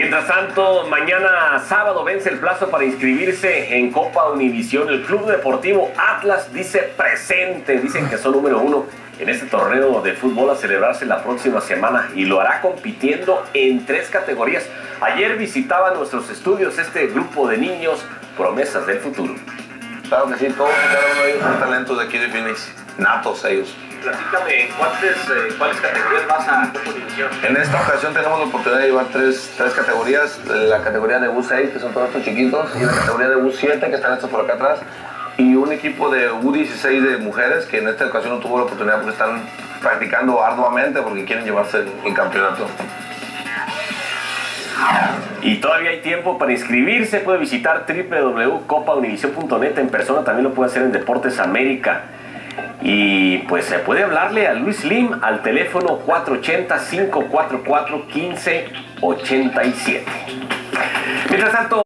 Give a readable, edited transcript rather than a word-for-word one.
Mientras tanto, mañana sábado vence el plazo para inscribirse en Copa Univisión. El Club Deportivo Atlas dice presente, dicen que son número 1 en este torneo de fútbol a celebrarse la próxima semana y lo hará compitiendo en 3 categorías. Ayer visitaba nuestros estudios este grupo de niños, promesas del futuro. Claro que sí, todos y cada uno de ellos son talentos de aquí de Phoenix, natos ellos. Platícame, ¿cuáles categorías vas a Copa Univisión? En esta ocasión tenemos la oportunidad de llevar tres categorías, la categoría de U6, que son todos estos chiquitos, y la categoría de U7, que están estos por acá atrás, y un equipo de U16 de mujeres, que en esta ocasión no tuvo la oportunidad porque están practicando arduamente porque quieren llevarse el campeonato. Y todavía hay tiempo para inscribirse, puede visitar www.copaunivision.net en persona, también lo puede hacer en Deportes América. Y pues se puede hablarle a Luis Lim al teléfono 480-544-1587. Mientras tanto...